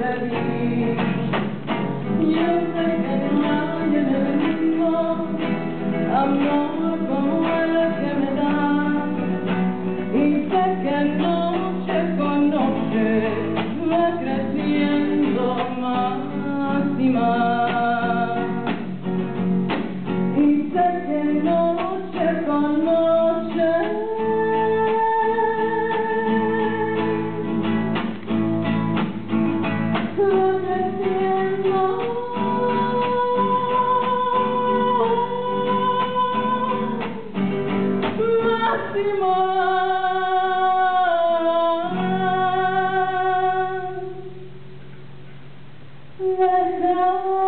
ti. Yo sé que no hay en el mundo amor como el que me das, y sé que noche con noche va creciendo más y más, y sé que noche con noche va creciendo más y más.